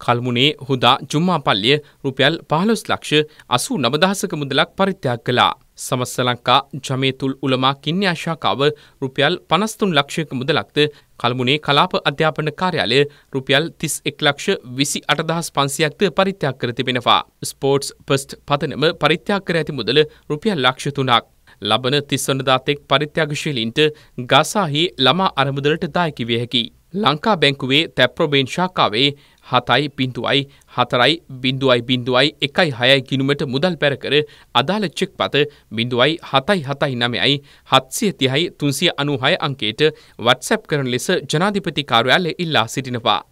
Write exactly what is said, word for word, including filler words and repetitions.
කල්මුනේ හුදා ජුම්මා පල්ලිය රුපියල් පහළොස් ලක්ෂ අසූ නව දහසක මුදලක් පරිත්‍යාග කළා. සමස්ත ලංකා ජමේතුල් උලමා කින්යා ශාඛාව රුපියල් පනස් තුන් ලක්ෂයක මුදලක්ද කල්මුනේ කලාප අධ්‍යාපන කාර්යාලය රුපියල් තිස් එක් ලක්ෂ විසි අට දහස් පන්සියයක්ද පරිත්‍යාග කර තිබෙනවා. ස්පෝර්ට්ස් පස්ට් පදනම පරිත්‍යාග කර ඇති මුදල රුපියල් ලක්ෂ තුනක්. ලබන තිස් වනදා තෙක් පරිත්‍යාගශීලීන්ට ගාසාහි ළමා අරමුදලට දායක විය හැකියි. ලංකා බැංකුවේ තැප්‍රොබේන් ශාඛාවේ හතයි බිංදුවයි හතරයි බිංදුවයි බිංදුවයි එකයි හයයි ගිණුමට මුදල් පැර කර අදාළ චෙක් පත බිංදුවයි හතයි හතයි නවයයි හත්සිය තිහයි තුන්සිය අනූහය අංකයට WhatsApp කරන ලෙස ජනාධිපති කාර්යාලය ඉල්ලා සිටිනවා.